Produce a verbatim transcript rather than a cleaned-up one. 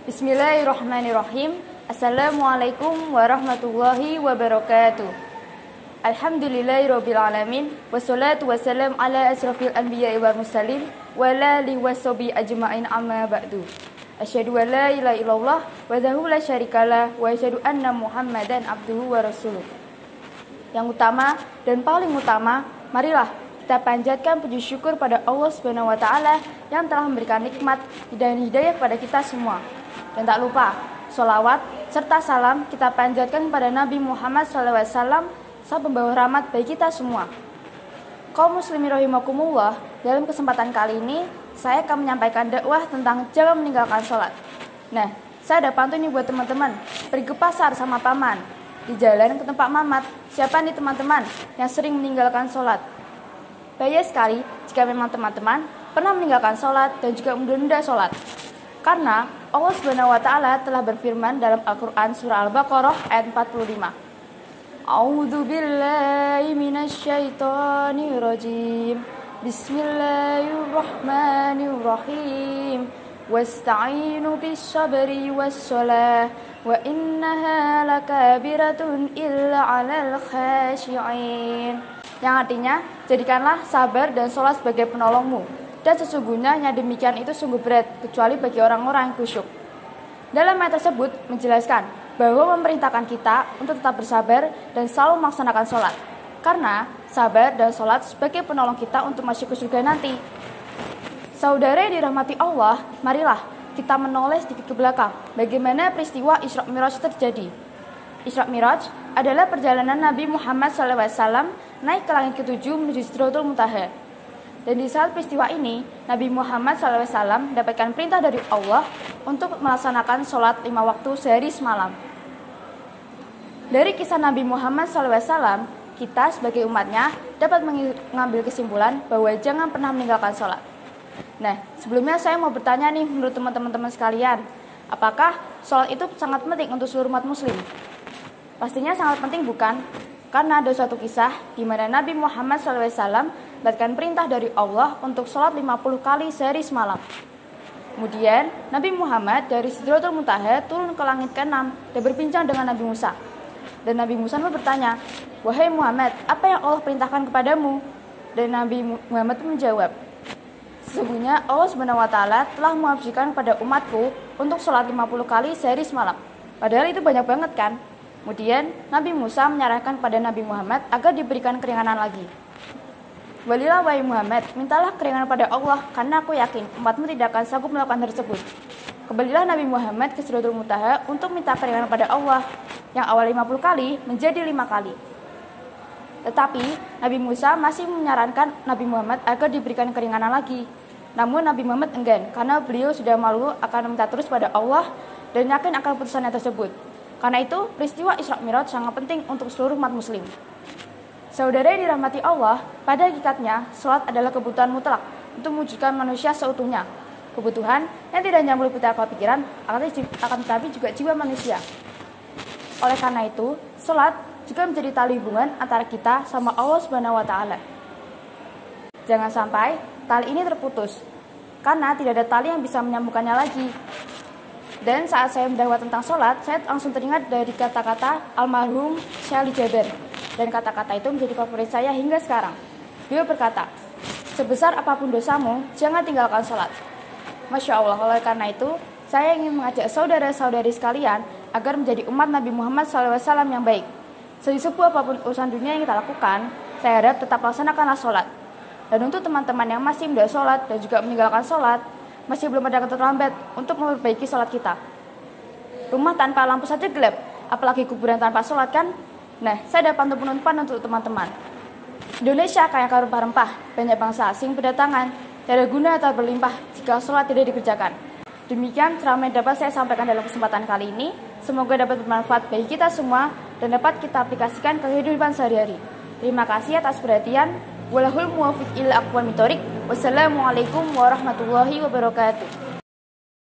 Bismillahirrahmanirrahim. Assalamualaikum warahmatullahi wabarakatuh. Alhamdulillahirabbil alamin wassalatu wassalam ala asrofil anbiya'i wal mursalin wa ala alihi washabi ajmain amma ba'du. Asyhadu an la ilaha illallah wahdahu la syarikalah wa asyhadu anna Muhammadan abduhu wa rasuluh. Yang utama dan paling utama, marilah kita panjatkan puji syukur pada Allah Subhanahu wa taala yang telah memberikan nikmat dan hidayah kepada kita semua. Dan tak lupa, sholawat serta salam kita panjatkan kepada Nabi Muhammad shallallahu alaihi wasallam, sang pembawa rahmat bagi kita semua. Kaum muslimin rahimakumullah, dalam kesempatan kali ini saya akan menyampaikan dakwah tentang jangan meninggalkan sholat. Nah, saya ada pantun nih buat teman-teman. Pergi ke pasar sama paman, di jalan ke tempat mamat. Siapa nih teman-teman yang sering meninggalkan sholat? Bahaya sekali jika memang teman-teman pernah meninggalkan sholat dan juga menunda sholat. Karena Allah Subhanahu wa taala telah berfirman dalam Al-Qur'an surah Al-Baqarah ayat empat puluh lima. A'udzu billahi minasyaitonir rajim. Bismillahirrahmanirrahim. Wasta'inu bis-sabri was-shalah wa innaha lakabiratun illa 'alal khashi'in. Yang artinya, jadikanlah sabar dan sholat sebagai penolongmu. Dan sesungguhnya yang demikian itu sungguh berat, kecuali bagi orang-orang yang khusyuk. Dalam ayat tersebut menjelaskan bahwa memerintahkan kita untuk tetap bersabar dan selalu melaksanakan sholat. Karena sabar dan sholat sebagai penolong kita untuk masuk ke surga nanti. Saudara yang dirahmati Allah, marilah kita menoleh sedikit ke belakang bagaimana peristiwa Isra Mi'raj terjadi. Isra Mi'raj adalah perjalanan Nabi Muhammad shallallahu alaihi wasallam naik ke langit ketujuh menuju Sidratul Muntaha. Dan di saat peristiwa ini, Nabi Muhammad shallallahu alaihi wasallam mendapatkan perintah dari Allah untuk melaksanakan sholat lima waktu sehari semalam. Dari kisah Nabi Muhammad shallallahu alaihi wasallam, kita sebagai umatnya dapat mengambil kesimpulan bahwa jangan pernah meninggalkan sholat. Nah, sebelumnya saya mau bertanya nih menurut teman-teman sekalian, apakah sholat itu sangat penting untuk seluruh umat muslim? Pastinya sangat penting, bukan? Karena ada suatu kisah di mana Nabi Muhammad shallallahu alaihi wasallam mendapatkan perintah dari Allah untuk sholat lima puluh kali sehari semalam. Kemudian Nabi Muhammad dari Sidratul Muntaha turun ke langit keenam dan berbincang dengan Nabi Musa. Dan Nabi Musa pun bertanya, "Wahai Muhammad, apa yang Allah perintahkan kepadamu?" Dan Nabi Muhammad menjawab, "Sesungguhnya Allah Subhanahu wa taala telah mewajibkan kepada umatku untuk sholat lima puluh kali sehari semalam." Padahal itu banyak banget kan? Kemudian Nabi Musa menyarankan pada Nabi Muhammad agar diberikan keringanan lagi. "Walilah wahai Muhammad, mintalah keringanan pada Allah, karena aku yakin umatmu tidak akan sanggup melakukan tersebut." Kembalilah Nabi Muhammad ke Sidratul Muntaha untuk minta keringanan pada Allah, yang awal lima puluh kali menjadi lima kali. Tetapi Nabi Musa masih menyarankan Nabi Muhammad agar diberikan keringanan lagi. Namun Nabi Muhammad enggan, karena beliau sudah malu akan meminta terus pada Allah dan yakin akan putusannya tersebut. Karena itu, peristiwa Isra Mi'raj sangat penting untuk seluruh umat muslim. Saudara yang dirahmati Allah, pada hakikatnya, sholat adalah kebutuhan mutlak untuk mewujudkan manusia seutuhnya. Kebutuhan yang tidak hanya meliputi akal pikiran, akan tetapi juga jiwa manusia. Oleh karena itu, sholat juga menjadi tali hubungan antara kita sama Allah Subhanahu wa taala. Jangan sampai tali ini terputus, karena tidak ada tali yang bisa menyambungkannya lagi. Dan saat saya mendakwah tentang sholat, saya langsung teringat dari kata-kata almarhum Syekh Ali Jaber. Dan kata-kata itu menjadi favorit saya hingga sekarang. Beliau berkata, "Sebesar apapun dosamu, jangan tinggalkan sholat." Masya Allah, oleh karena itu, saya ingin mengajak saudara-saudari sekalian agar menjadi umat Nabi Muhammad shallallahu alaihi wasallam yang baik. Sesepuh apapun urusan dunia yang kita lakukan, saya harap tetap laksanakanlah sholat. Dan untuk teman-teman yang masih tidak sholat dan juga meninggalkan sholat, masih belum ada kata terlambat untuk memperbaiki sholat kita. Rumah tanpa lampu saja gelap, apalagi kuburan tanpa sholat kan? Nah, saya ada pantun-pantun untuk teman-teman. Indonesia kaya akan rempah-rempah, banyak bangsa asing berdatangan, tidak ada guna atau berlimpah jika sholat tidak dikerjakan. Demikian ceramah yang dapat saya sampaikan dalam kesempatan kali ini. Semoga dapat bermanfaat bagi kita semua dan dapat kita aplikasikan ke kehidupan sehari-hari. Terima kasih atas perhatian. Walahul muwaffiq ila aqwamit thoriq. Wassalamualaikum warahmatullahi wabarakatuh.